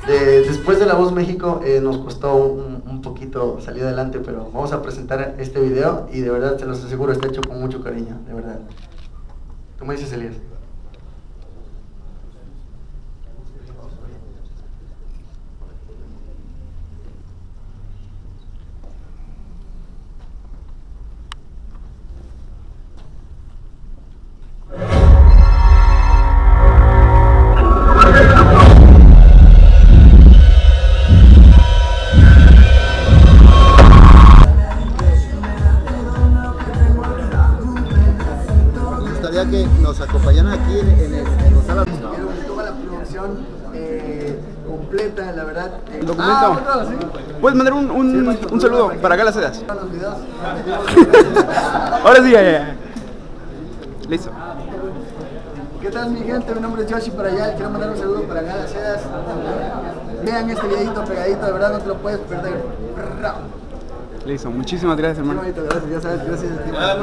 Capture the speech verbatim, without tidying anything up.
de- después de La Voz México eh, nos costó un, un poquito salir adelante, pero vamos a presentar este video y de verdad se los aseguro, está hecho con mucho cariño, de verdad. ¿Cómo dices, Elías? Me gustaría que nos acompañaran aquí en, en, el- en los salas. Toda la producción eh, completa, la verdad. eh, ¿El documento? Ah, bueno, sí. ¿Puedes mandar un, un, Sí, maestro, un saludo para para que- Gala Sedas? Los videos. Ahora sí, ya, ya, ya. Listo. ¿Qué tal, mi gente? Mi nombre es Yoshi para allá. Quiero mandar un saludo para Gala Sedas. Vean este videito pegadito, de verdad no te lo puedes perder. Listo. Muchísimas gracias, Qué hermano. bonito, gracias, ya sabes, gracias a ti.